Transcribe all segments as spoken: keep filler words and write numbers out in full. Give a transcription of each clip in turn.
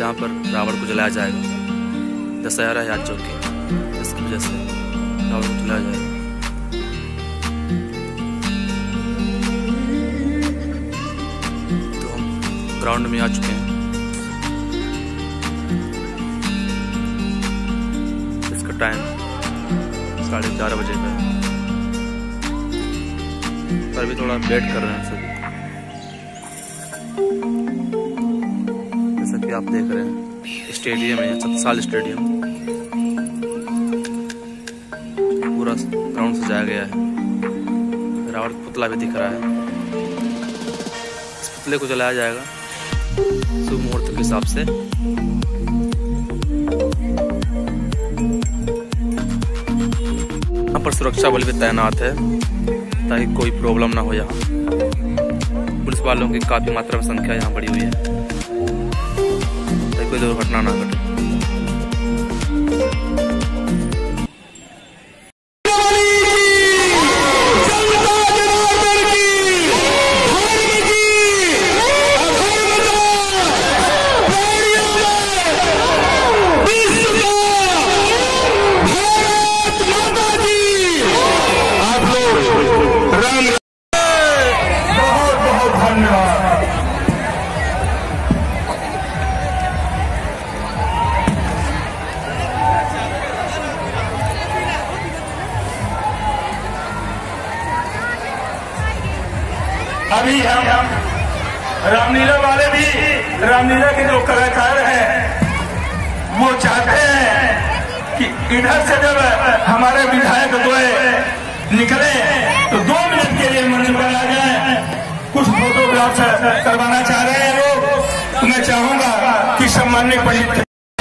यहाँ पर रावण को जलाया जाएगा। दशहर है आज, जो कि इसकी वजह से रावण को जलाया जाएगा। तो हम ग्राउंड में आ चुके हैं। इसका टाइम साढ़े ग्यारह बजे का है। पर भी थोड़ा वेट कर रहे हैं सभी। जैसा कि आप देख रहे हैं स्टेडियम है, सतसाल स्टेडियम। पूरा ग्राउंड सजाया गया है। रावण का पुतला भी दिख रहा है। इस पुतले को जलाया जाएगा शुभ मुहूर्त के हिसाब से। यहाँ पर सुरक्षा बल भी तैनात है ताकि कोई प्रॉब्लम ना हो। यहाँ पुलिस वालों की काफी मात्रा में संख्या यहाँ बढ़ी हुई है ताकि कोई दुर्घटना ना घटे। अभी हम रामलीला वाले भी, रामलीला के जो कलाकार हैं वो चाहते हैं कि इधर से जब हमारे विधायक द्वय निकले तो दो मिनट के लिए मंच पर आ जाए। कुछ फोटोग्राफ करवाना चाह रहे हैं लोग। तो मैं चाहूंगा कि सम्मानित पंडित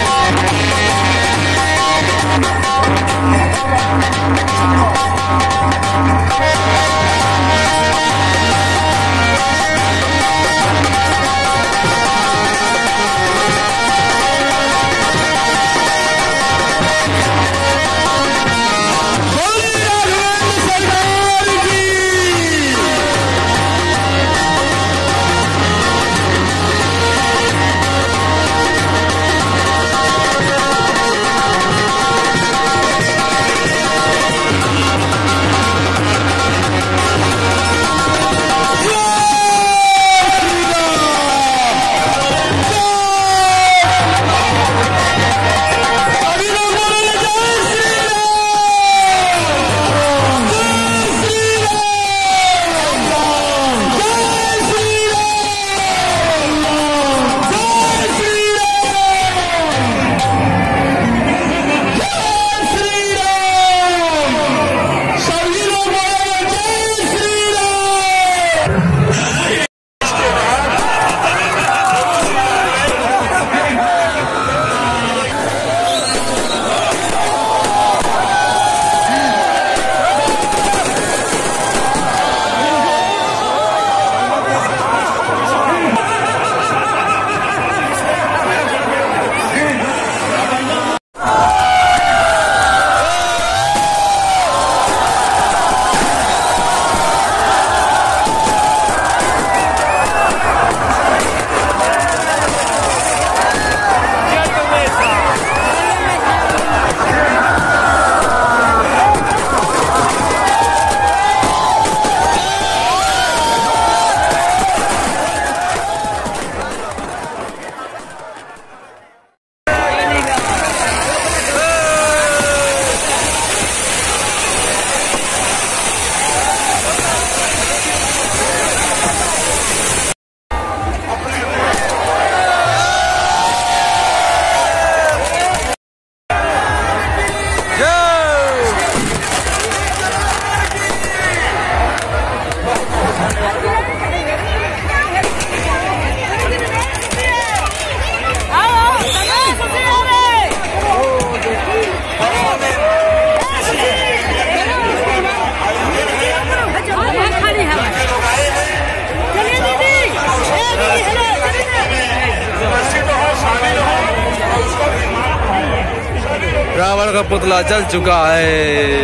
रावण का पुतला जल चुका है।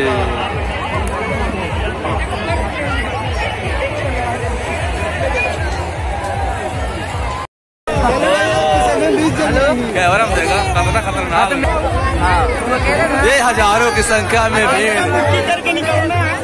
जन्म देगा, कितना खतरनाक। ये हजारों की संख्या में भीड़।